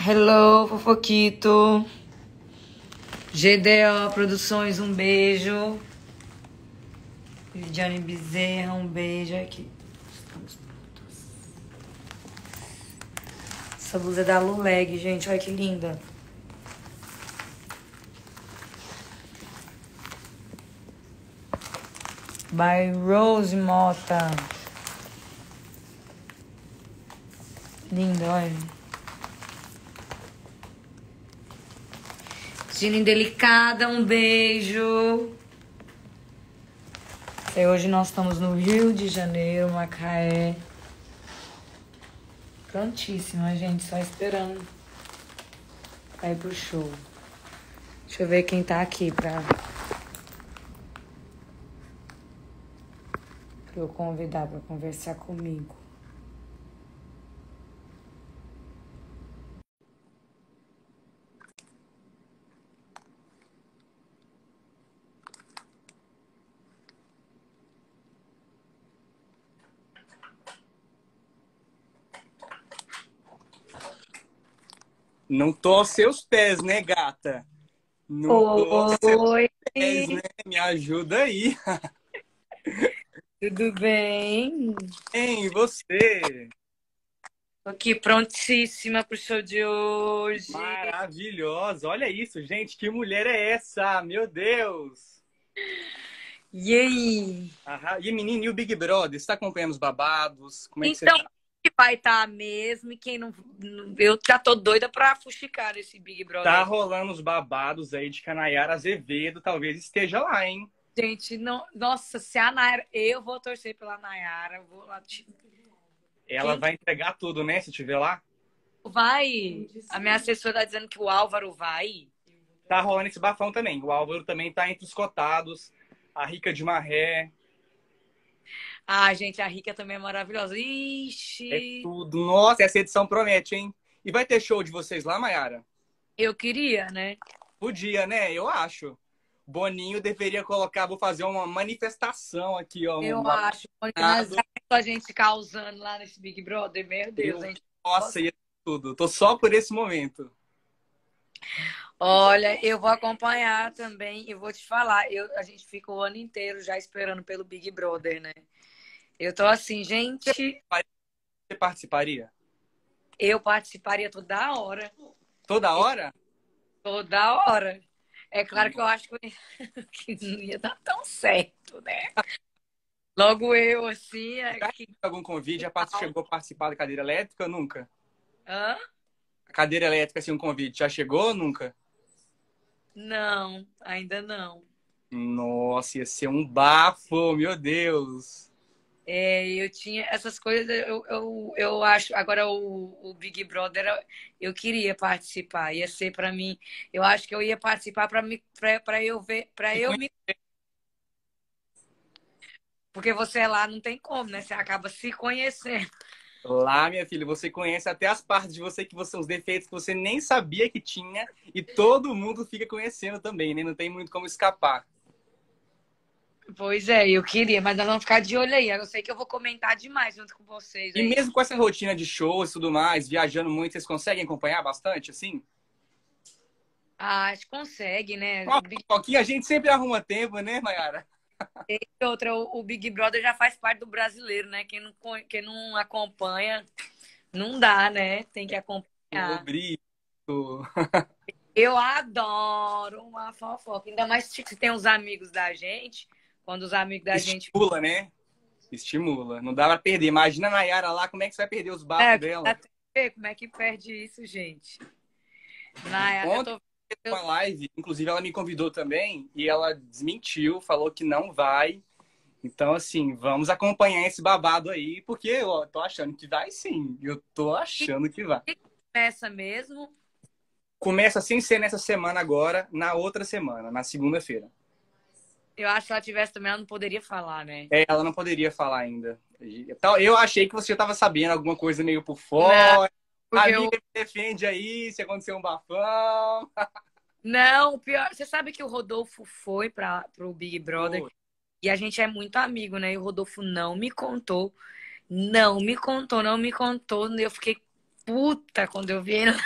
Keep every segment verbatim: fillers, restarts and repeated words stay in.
Hello, Fofoquito. G D O Produções, um beijo. Lidiane Bezerra, um beijo aqui. Estamos prontos. Essa blusa é da Luleg, gente. Olha que linda. By Rose Mota. Linda, olha. Gina Indelicada, um beijo. E hoje nós estamos no Rio de Janeiro, Macaé. Prontíssima, gente. Só esperando pra ir pro show. Deixa eu ver quem tá aqui pra... pra eu convidar pra conversar comigo. Não tô aos seus pés, né, gata? Não tô aos seus Oi, pés, né? Me ajuda aí. tudo bem? Hein, você? Tô aqui prontíssima pro show de hoje. Maravilhosa. Olha isso, gente. Que mulher é essa? Meu Deus. E aí? Aham. E menino, e o Big Brother? Você tá acompanhando os babados? Como é que você Então, tá? que vai estar mesmo e quem não, não- eu já tô doida pra fuxicar nesse Big Tá Brother. rolando os babados aí de que a Nayara Azevedo talvez esteja lá, hein? Gente, não, nossa, se a Nayara, eu vou torcer pela Nayara, vou lá. te- Ela Quem vai entregar tudo, né? Se tiver lá. vai? A minha assessora tá dizendo que o Álvaro vai. Tá rolando esse bafão também. O Álvaro também tá entre os cotados. A Rica de Marré. Ah, gente, a Rica também é maravilhosa. É Ixi, tudo. Nossa, essa edição promete, hein? E vai ter show de vocês lá, Mayara? eu queria, né? Podia, né? Eu acho. Boninho deveria colocar, vou fazer uma manifestação aqui, ó. Eu Um acho. Porque nós já a gente causando lá nesse Big Brother, meu Deus, eu, gente. nossa, ia tudo. Tô só por esse momento. Olha, eu vou acompanhar também e vou te falar, eu, a gente fica o ano inteiro já esperando pelo Big Brother, né? Eu tô assim, gente, Você participaria? eu participaria toda hora, Toda hora? toda hora. É claro que eu acho que, que não ia dar tão certo, né? Logo eu, assim, Já aqui. recebeu algum convite? Já part- chegou a participar da cadeira elétrica? Nunca. Hã? A cadeira elétrica, assim, um convite. Já chegou? Nunca. Não, ainda não. Nossa, ia ser um bafo, meu Deus. É, eu tinha essas coisas, eu, eu, eu acho. Agora, o, o Big Brother, eu queria participar. Ia ser para mim. Eu acho que eu ia participar para me, para eu ver, para E eu conhe- me. Porque você lá não tem como, né? Você acaba se conhecendo. Lá, minha filha, você conhece até as partes de você que você, os defeitos que você nem sabia que tinha e todo mundo fica conhecendo também, né? Não tem muito como escapar. Pois é, eu queria, mas nós vamos ficar de olho aí. Eu sei que eu vou comentar demais junto com vocês E aí. mesmo com essa rotina de shows e tudo mais, viajando muito, vocês conseguem acompanhar bastante, assim? Ah, acho que consegue, né? Uma O Big fofoquinha, a gente sempre arruma tempo, né, Mayara? e outra, o o Big Brother já faz parte do brasileiro, né? Quem não, co- quem não acompanha, não dá, né? Tem que O acompanhar. brilho. Eu adoro uma fofoca. Ainda mais se tem os amigos da gente. Quando os amigos da gente. Estimula, né? Estimula. Não dá pra perder. Imagina a Nayara lá, como é que você vai perder os bafos É, dela? na T V, como é que perde isso, gente? Na, eu Ontem tô. uma eu- live, inclusive ela me convidou também, e ela desmentiu, falou que não vai. Então, assim, vamos acompanhar esse babado aí, porque eu tô achando que vai sim. Eu tô E achando que vai. começa mesmo. Começa sem ser nessa semana agora, na outra semana, na segunda-feira. Eu acho que se ela tivesse também, ela não poderia falar, né? É, ela não poderia falar ainda. Então, eu achei que você já estava sabendo alguma coisa meio por Não, fora. porque eu. Amiga, me defende aí, se acontecer um bafão. Não, o pior. Você sabe que o Rodolfo foi para o Big Brother Pô, e a gente é muito amigo, né? E o Rodolfo não me contou. Não me contou, não me contou. Eu fiquei puta quando eu vi ele.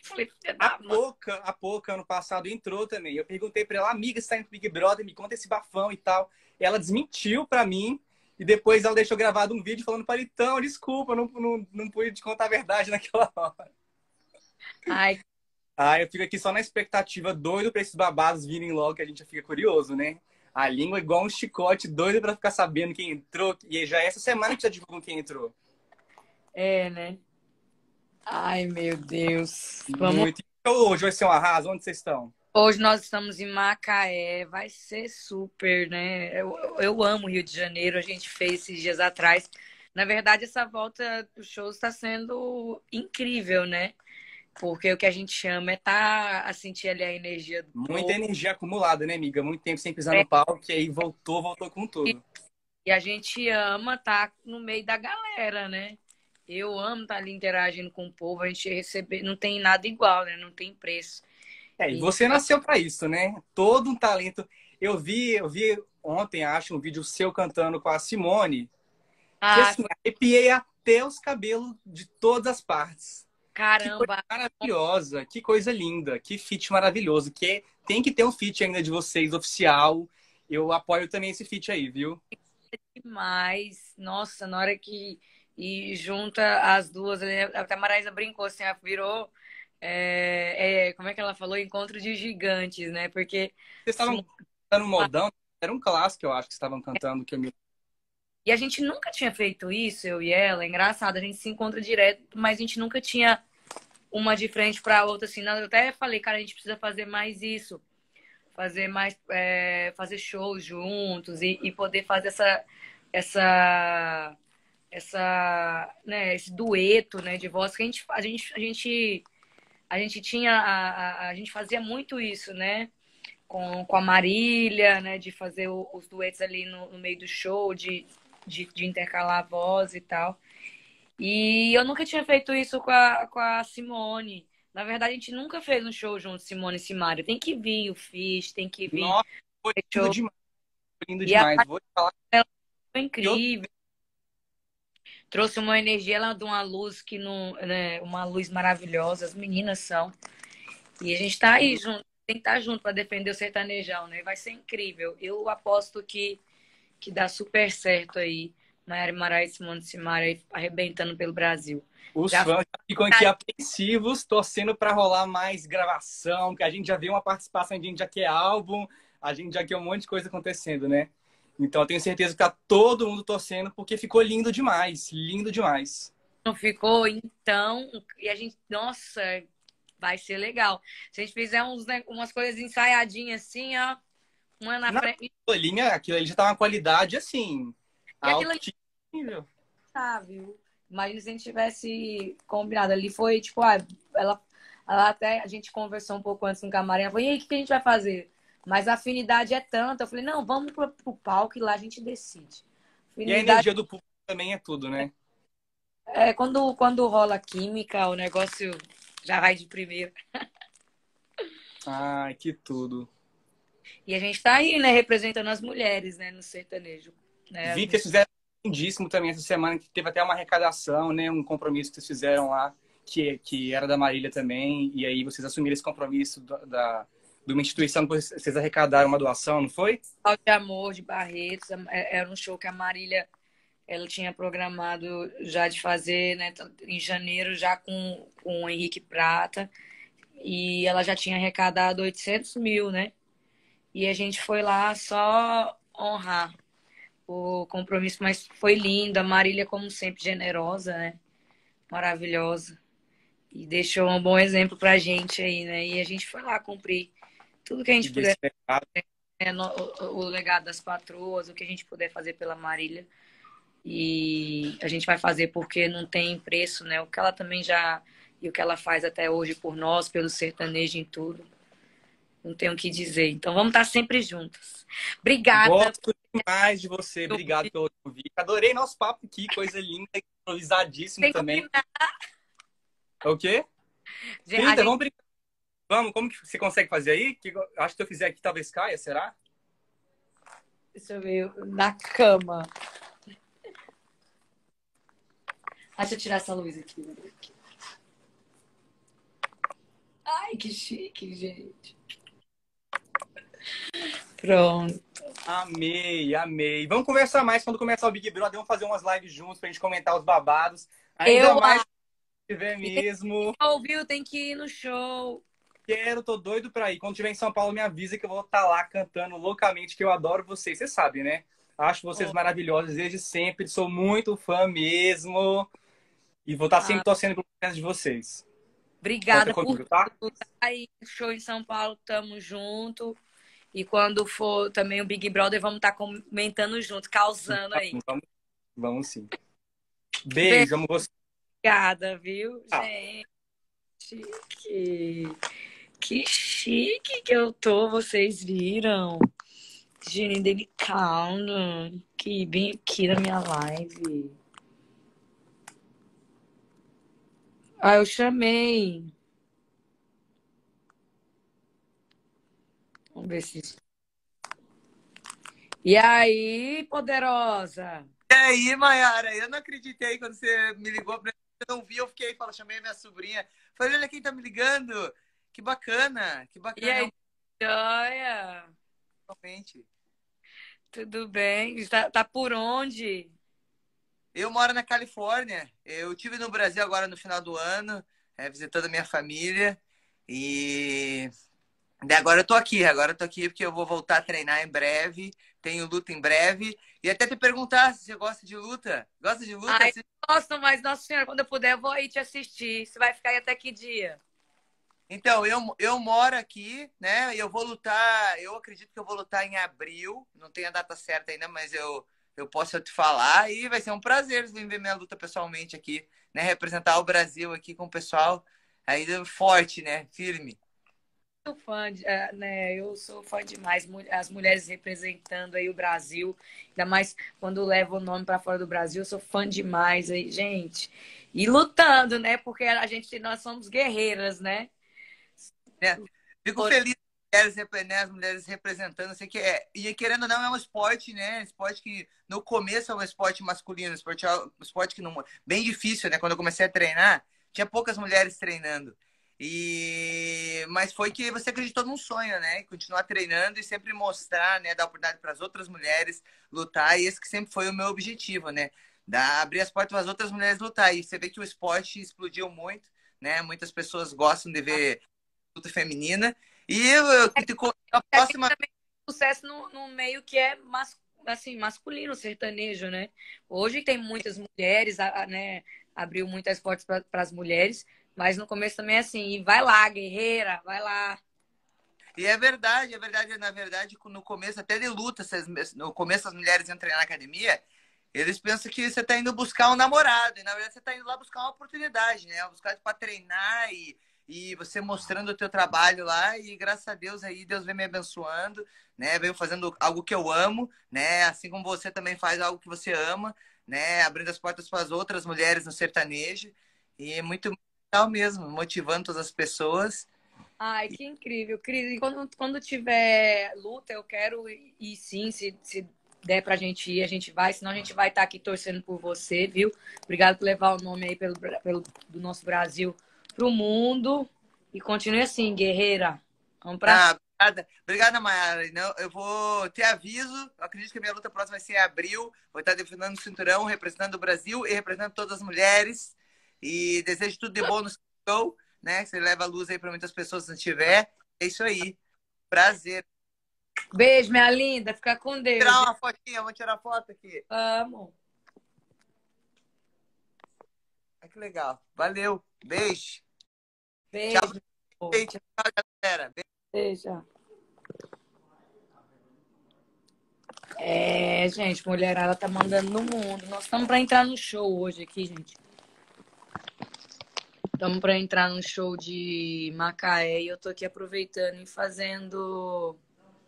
Falei, filha A da mãe. Poca, a Poca, ano passado, entrou também. Eu perguntei pra ela, amiga, você tá indo pro Big Brother, me conta esse bafão e tal. Ela desmentiu pra mim e depois ela deixou gravado um vídeo falando, Paritão, desculpa, não, não, não pude te contar a verdade naquela hora. Ai, Ah, eu fico aqui só na expectativa, doido pra esses babados virem logo, que a gente já fica curioso, né? A língua é igual um chicote, doido pra ficar sabendo quem entrou. E já é essa semana que já divulgam quem entrou. é, né? Ai, meu Deus. Vamos. Muito. Então, hoje vai ser um arraso. Onde vocês estão? Hoje nós estamos em Macaé, vai ser super, né? Eu, eu amo Rio de Janeiro, a gente fez esses dias atrás. Na verdade, essa volta do show está sendo incrível, né? Porque o que a gente chama é estar a sentir ali a energia do Muita povo. energia acumulada, né, amiga? Muito tempo sem pisar no palco, e aí voltou, voltou com tudo. E a gente ama estar no meio da galera, né? Eu amo estar ali interagindo com o povo, a gente receber, não tem nada igual, né? Não tem preço. É, e E, você nasceu para isso, né? Todo um talento. Eu vi, eu vi ontem, acho, um vídeo seu cantando com a Simone, que ah, assim, arrepiei até os cabelos de todas as partes. Que coisa caramba, maravilhosa, que coisa linda, que feat maravilhoso. Que tem que ter um feat ainda de vocês oficial. Eu apoio também esse feat aí, viu? demais. Nossa, na hora que e junta as duas, né? Até a Maraísa brincou assim, ela virou. É, é, como é que ela falou? Encontro de gigantes, né? Porque Vocês estavam Simone- cantando um modão, era um clássico, eu acho, que vocês estavam cantando, que eu me... e a gente nunca tinha feito isso, eu e ela. É engraçado, a gente se encontra direto, mas a gente nunca tinha uma de frente para a outra, assim. Não, eu até falei, cara, a gente precisa fazer mais isso, fazer mais, é, fazer shows juntos e, e poder fazer essa, essa, essa, né, esse dueto, né, de voz que a gente, a gente, a gente, a gente tinha, a, a, a gente fazia muito isso, né? Com, com a Marília, né? De fazer o, os duetos ali no, no meio do show, de, de, de intercalar a voz e tal. E eu nunca tinha feito isso com a, com a Simone. Na verdade, a gente nunca fez um show junto, Simone e Simaria. Tem que vir o Fish, tem que vir Nossa, foi o lindo show. demais, foi lindo E a demais. Vou te falar ela foi que eu... incrível. Trouxe uma energia, ela de uma luz que não, né, uma luz maravilhosa. As meninas são. E a gente tá aí junto, tem que estar junto para defender o sertanejão, né? Vai ser incrível. Eu aposto que, que dá super certo aí. Maiara Maraíza e Simone Simaria arrebentando pelo Brasil. Os Já fãs já ficam aqui apreensivos, torcendo para rolar mais gravação, que a gente já vê uma participação, a gente já quer álbum, a gente já quer um monte de coisa acontecendo, né? Então eu tenho certeza que tá todo mundo torcendo, porque ficou lindo demais, lindo demais. não ficou, então, e a gente, nossa, vai ser legal. Se a gente fizer uns, né, umas coisas ensaiadinhas assim, ó, uma na Na frente. linha, aquilo ali já tá uma qualidade assim, E aquilo alto ali nível. tá, viu? Imagina se a gente tivesse combinado ali. Foi tipo, ah, ela, ela até a gente conversou um pouco antes no camarim. Ela falou, e aí, o que a gente vai fazer? Mas a afinidade é tanta. Eu falei, não, vamos pro, pro palco e lá a gente decide. E a Afinidade energia do público também é tudo, né? é quando, quando rola química, o negócio já vai de primeira. Ai, que tudo. E a gente tá aí, né, representando as mulheres, né, no sertanejo. Né? As Vi que vocês fizeram lindíssimo também essa semana, que teve até uma arrecadação, né? Um compromisso que vocês fizeram lá, que, que era da Marília também. E aí vocês assumiram esse compromisso da, da, de uma instituição, depois vocês arrecadaram uma doação, não foi? Mulheres de Amor de Barretos é- era um show que a Marília ela tinha programado já de fazer, né, em janeiro, já com, com o Henrique Prata. E ela já tinha arrecadado oitocentos mil, né? E a gente foi lá só honrar o compromisso, mas foi lindo. A Marília, como sempre, generosa, né? Maravilhosa. E deixou um bom exemplo pra gente aí, né? E a gente foi lá cumprir tudo que a E gente puder, desse recado. né? No- o, o legado das patroas, o que a gente puder fazer pela Marília. E a gente vai fazer porque não tem preço, né? O que ela também já. E o que ela faz até hoje por nós, pelo sertanejo em tudo. Não tenho o que dizer. Então vamos estar sempre juntas. Obrigada. Gosto demais de você. Obrigado pelo convite. Adorei nosso papo aqui, coisa linda, improvisadíssimo Tem que também. combinar. É o quê? A Brinca, gente vamos brincar. Vamos, como que você consegue fazer aí? Que eu acho que se eu fizer aqui talvez caia, será? deixa eu ver, na cama. Ah, deixa eu tirar essa luz aqui. que chique, gente. Pronto. Amei, amei. Vamos conversar mais quando começar o Big Brother. Vamos fazer umas lives juntos pra gente comentar os babados. Ainda Eu mais acho. se tiver E tem que mesmo. ouvir, tem que ir no show. Quero, tô doido pra ir. Quando tiver em São Paulo, me avisa que eu vou estar lá cantando loucamente, que eu adoro vocês. Vocês sabem, né? Acho vocês Oh, maravilhosos desde sempre. Sou muito fã mesmo. E vou estar sempre ah, torcendo pelo sucesso de vocês. Conta obrigada por comigo, tá? tudo. Tá aí, show em São Paulo, tamo junto. E quando for também o Big Brother, vamos estar comentando junto, causando aí. Vamos, vamos sim. Bem, Beijo, amo você. obrigada, viu, Tchau. gente? Que, que chique que eu tô, vocês viram? Gene delicado, que bem aqui na minha live. Ah, eu chamei. Vamos ver se. E aí, poderosa? E aí, Mayara, eu não acreditei quando você me ligou pra mim. Eu não vi, eu fiquei, falei, chamei minha sobrinha. Falei, olha quem tá me ligando. Que bacana, que E bacana, aí, joia? realmente. Tudo bem? Tá, tá por onde? Eu moro na Califórnia. Eu tive no Brasil agora no final do ano, é, visitando a minha família. E daí agora eu tô aqui, agora eu tô aqui porque eu vou voltar a treinar em breve. Tenho luta em breve. E até te perguntar se você gosta de luta. Gosta de luta? Ai, nossa, mas Nossa Senhora, quando eu puder, eu vou aí te assistir. Você vai ficar aí até que dia? Então, eu, eu moro aqui, né? E eu vou lutar. Eu acredito que eu vou lutar em abril. Não tenho a data certa ainda, mas eu, eu posso te falar. E vai ser um prazer vir ver minha luta pessoalmente aqui, né? Representar o Brasil aqui com o pessoal aí forte, né? Firme. Sou fã, de, eh, né? Eu sou fã demais. Mu- As mulheres representando aí o Brasil, ainda mais quando leva o nome para fora do Brasil. Eu sou fã demais aí, gente. E lutando, né? Porque a gente, nós somos guerreiras, né? Né? Fico feliz com as mulheres, né, as mulheres representando. Assim, que é, e querendo ou não, é um esporte, né? Esporte que no começo é um esporte masculino, esporte, é um esporte que não, bem difícil, né? Quando eu comecei a treinar, tinha poucas mulheres treinando. E mas foi que você acreditou num sonho, né? Continuar treinando e sempre mostrar, né? Dar oportunidade para as outras mulheres lutar. E esse que sempre foi o meu objetivo, né? Dar, abrir as portas para as outras mulheres lutar. E você vê que o esporte explodiu muito, né? Muitas pessoas gostam de ver luta feminina. E eu, eu, a A gente próxima. também tem sucesso no, no meio que é mas, assim, masculino, sertanejo, né? Hoje tem muitas mulheres, a- a- né? Abriu muitas portas para as mulheres, mas no começo também é assim, e vai lá, guerreira, vai lá. E é verdade, é verdade, na verdade, no começo, até de luta, no começo as mulheres entram na academia, eles pensam que você está indo buscar um namorado, e na verdade você está indo lá buscar uma oportunidade, né? Buscar para treinar e, e você mostrando o teu trabalho lá, e graças a Deus aí, Deus vem me abençoando, né? Venho fazendo algo que eu amo, né? Assim como você também faz algo que você ama, né? Abrindo as portas para as outras mulheres no sertanejo, e é muito legal mesmo, motivando todas as pessoas. Ai, que incrível, Cris. E quando, quando tiver luta, eu quero ir ir sim, se, se der pra gente ir, a gente vai, senão a gente vai estar aqui torcendo por você, viu? Obrigado por levar o nome aí pelo, pelo, do nosso Brasil pro mundo. E continue assim, guerreira. Vamos pra cima. Ah, obrigada, obrigada, Mayara. Não, eu vou ter aviso. Eu acredito que a minha luta próxima vai ser em abril. Vou estar defendendo o cinturão, representando o Brasil e representando todas as mulheres. E desejo tudo de bom no seu show, né? Você leva a luz aí para muitas pessoas se não tiver. É isso aí. Prazer. Beijo, minha linda. Fica com Vou Deus. tirar uma fotinha, vou tirar foto aqui. Amo. Ah, que legal. Valeu. Beijo. Tchau, Beijo. gente. Tchau, galera. Beijo. É, gente, mulherada tá mandando no mundo. Nós estamos para entrar no show hoje aqui, gente. Estamos para entrar no show de Macaé e eu tô aqui aproveitando e fazendo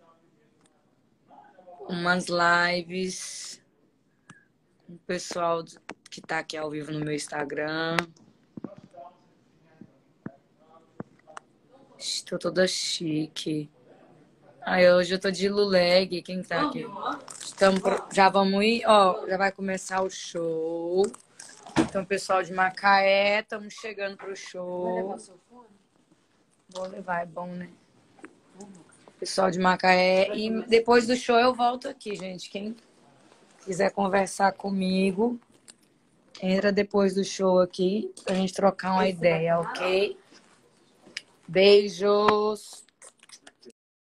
umas lives com o pessoal que tá aqui ao vivo no meu Instagram. Estou toda chique. Aí hoje eu tô de luleg. Quem tá aqui? Estamos pro... Já vamos ir, ó, já vai começar o show. Então, pessoal de Macaé, estamos chegando pro show. Vou levar, é bom, né? Pessoal de Macaé. E depois do show eu volto aqui, gente. Quem quiser conversar comigo, entra depois do show aqui pra gente trocar uma ideia, ok? Beijos!